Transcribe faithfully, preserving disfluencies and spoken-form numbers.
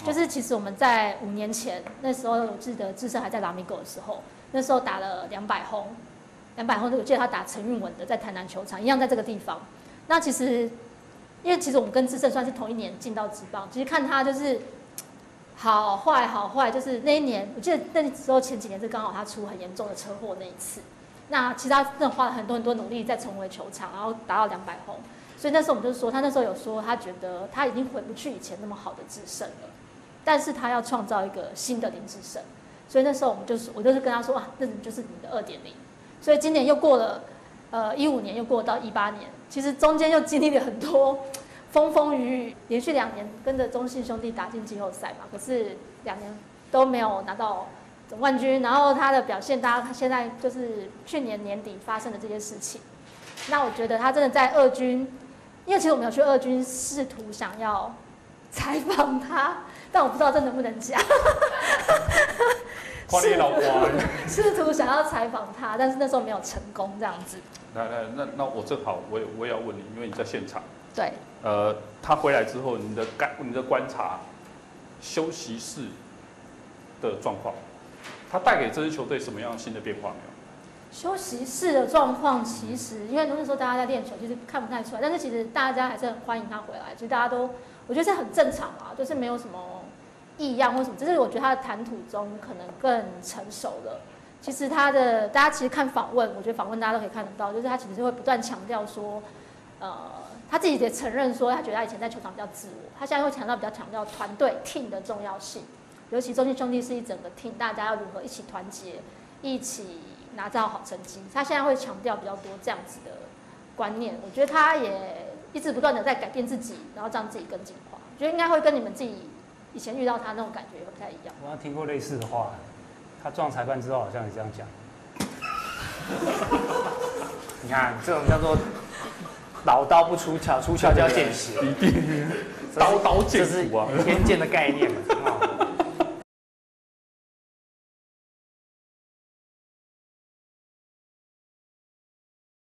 就是其实我们在五年前那时候，我记得智胜还在拉米狗的时候，那时候打了两百轰，两百轰，我记得他打陈韵文的，在台南球场一样在这个地方。那其实，因为其实我们跟智胜算是同一年进到职棒，其实看他就是好坏好坏，就是那一年，我记得那时候前几年是刚好他出很严重的车祸那一次。那其实他真的花了很多很多努力再重回球场，然后达到两百轰。所以那时候我们就说，他那时候有说，他觉得他已经回不去以前那么好的智胜了，但是他要创造一个新的林智胜。所以那时候我们就是，我就是跟他说啊，那就是你的二点零。所以今年又过了，呃，一五年又过到一八年，其实中间又经历了很多风风雨雨，连续两年跟着中信兄弟打进季后赛嘛，可是两年都没有拿到总冠军。然后他的表现，大家现在就是去年年底发生的这些事情。那我觉得他真的在二军。因为其实我们有去二军试图想要采访他，但我不知道这能不能讲。 花莲老瓜。 试图想要采访他，但是那时候没有成功，这样子。 来来，那那我正好，我也我也要问你，因为你在现场。 对。 呃，他回来之后，你的感你的观察，休息室的状况，他带给这支球队什么样新的变化没有？ 休息室的状况，其实因为那时候大家在练球，其实看不太出来。但是其实大家还是很欢迎他回来，其实大家都我觉得是很正常嘛，就是没有什么异样或什么。只是我觉得他的谈吐中可能更成熟了。其实他的大家其实看访问，我觉得访问大家都可以看得到，就是他其实会不断强调说，呃，他自己也承认说，他觉得他以前在球场比较自我，他现在会强调比较强调团队 team 的重要性，尤其中信兄弟是一整个 team， 大家要如何一起团结，一起。拿到好成绩，他现在会强调比较多这样子的观念。我觉得他也一直不断的在改变自己，然后让自己更进化。我觉得应该会跟你们自己以前遇到他那种感觉也不太一样。 我好像听过类似的话，他撞裁判之后好像也这样讲。你看，这种叫做老刀不出鞘，出鞘就要见血。 一定刀刀见骨啊， 这是偏见的概念嘛。